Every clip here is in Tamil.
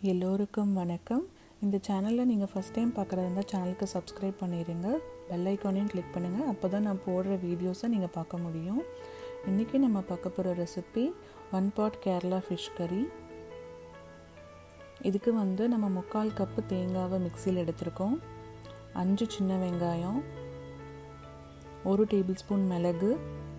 எல்லோருக்கும் வணக்கம். இந்த சேனலில் நீங்கள் ஃபஸ்ட் டைம் பார்க்குறதா இருந்தால் சேனலுக்கு சப்ஸ்கிரைப் பண்ணிடுங்க, பெல் ஐக்கானையும் கிளிக் பண்ணுங்கள். அப்போ தான் நான் போடுற வீடியோஸை நீங்கள் பார்க்க முடியும். இன்றைக்கி நம்ம பார்க்க போகிற ரெசிபி 1 pot கேரளா ஃபிஷ் கறி. இதுக்கு நம்ம 3/4 கப்பு தேங்காவை மிக்சியில் எடுத்திருக்கோம். 5 சின்ன வெங்காயம், 1 டேபிள் ஸ்பூன் மிளகு,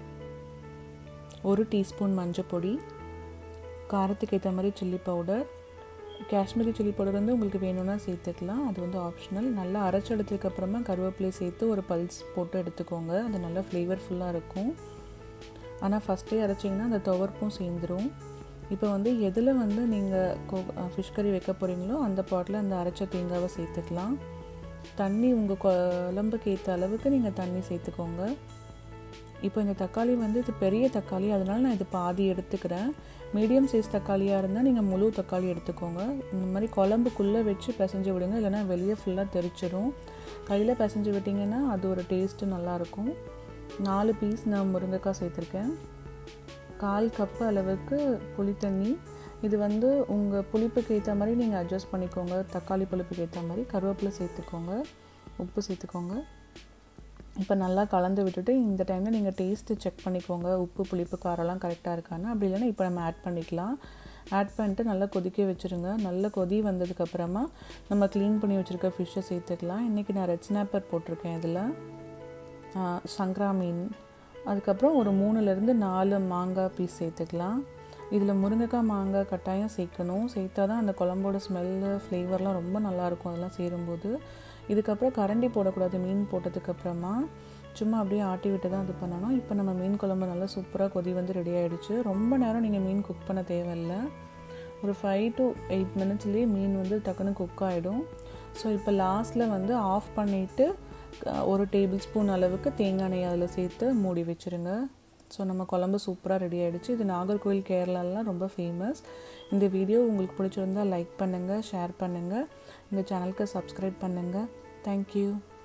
1 டீஸ்பூன் மஞ்சள் பொடி, காரத்துக்கு ஏற்ற மாதிரி chilli powder, Kashmiri chilli powder உங்களுக்கு வேணும்னா சேர்த்துக்கலாம், அது ஆப்ஷனல். நல்லா அரைச்சி எடுத்ததுக்கப்புறமா கருவேப்பிலை சேர்த்து ஒரு பல்ஸ் போட்டு எடுத்துக்கோங்க, அது நல்லா ஃப்ளேவர்ஃபுல்லாக இருக்கும். ஆனால் ஃபஸ்ட்டே அரைச்சிங்கன்னா அந்த துவர்ப்பும் சேர்ந்துடும். இப்போ எதில் நீங்கள் ஃபிஷ் கறி வைக்க போகிறீங்களோ அந்த பாட்டில் அந்த அரைச்ச தேங்காவை சேர்த்துக்கலாம். தண்ணி உங்கள் குழம்புக்கு ஏற்ற அளவுக்கு நீங்கள் தண்ணி சேர்த்துக்கோங்க. இப்போ இந்த தக்காளி இது பெரிய தக்காளி, அதனால நான் இது பாதி எடுத்துக்கிறேன். மீடியம் சைஸ் தக்காளியாக இருந்தால் நீங்கள் முழு தக்காளி எடுத்துக்கோங்க. இந்த மாதிரி குழம்புக்குள்ளே வச்சு பிசைஞ்சு விடுங்க, இல்லைனா வெளியே ஃபுல்லாக தெரிச்சிடும். கையில் பிசைஞ்சு விட்டிங்கன்னா அது ஒரு டேஸ்ட்டு நல்லாயிருக்கும். 4 பீஸ் நான் முருங்கைக்காய் சேர்த்துருக்கேன். 1/4 கப்பு அளவுக்கு புளி தண்ணி. இது உங்கள் புளிப்புக்கு ஏற்ற மாதிரி நீங்கள் அட்ஜஸ்ட் பண்ணிக்கோங்க, தக்காளி புளிப்புக்கு ஏற்ற மாதிரி. கருவேப்பிலை சேர்த்துக்கோங்க, உப்பு சேர்த்துக்கோங்க. இப்போ நல்லா கலந்து விட்டுட்டு இந்த டைமில் நீங்கள் டேஸ்ட்டு செக் பண்ணிக்கோங்க, உப்பு புளிப்பு காரெல்லாம் கரெக்டாக இருக்கான்னு. அப்படி இல்லைன்னா இப்போ நம்ம ஆட் பண்ணிக்கலாம். ஆட் பண்ணிட்டு நல்லா கொதிக்க வச்சுருங்க. நல்ல கொதி வந்ததுக்கப்புறமா நம்ம க்ளீன் பண்ணி வச்சுருக்க ஃபிஷ்ஷை சேர்த்துக்கலாம். இன்றைக்கி நான் ரெட் ஸ்னாப்பர் போட்டிருக்கேன், இதில் சங்கரா மீன். அதுக்கப்புறம் ஒரு 3-4 மாங்காய் பீஸ் சேர்த்துக்கலாம். இதில் முருங்கைக்காய் மாங்காய் கட்டாயம் சேர்க்கணும், சேர்த்தா தான் அந்த குழம்போட ஸ்மெல்லு ஃப்ளேவர்லாம் ரொம்ப நல்லாயிருக்கும் அதெல்லாம் சேரும்போது. இதுக்கப்புறம் கரண்டி போடக்கூடாது, மீன் போட்டதுக்கப்புறமா சும்மா அப்படியே ஆட்டி விட்டு தான் இது பண்ணணும். இப்போ நம்ம மீன் குழம்பு நல்லா சூப்பராக கொதி ரெடி ஆகிடுச்சு. ரொம்ப நேரம் நீங்கள் மீன் குக் பண்ண தேவையில்லை, ஒரு 5 to 8 மினிட்ஸ்லேயே மீன் டக்குன்னு குக் ஆகிடும். ஸோ இப்போ லாஸ்ட்டில் ஆஃப் பண்ணிவிட்டு 1 டேபிள் ஸ்பூன் அளவுக்கு தேங்காய் எண்ணெய் அதில் சேர்த்து மூடி வச்சுருங்க. ஸோ நம்ம குழம்பு சூப்பராக ரெடி ஆகிடுச்சு. இது நாகர்கோயில் கேரளாலாம் ரொம்ப ஃபேமஸ். இந்த வீடியோ உங்களுக்கு பிடிச்சிருந்தால் லைக் பண்ணுங்கள், ஷேர் பண்ணுங்கள், இந்த சேனலுக்கு சப்ஸ்கிரைப் பண்ணுங்கள். தேங்க்யூ.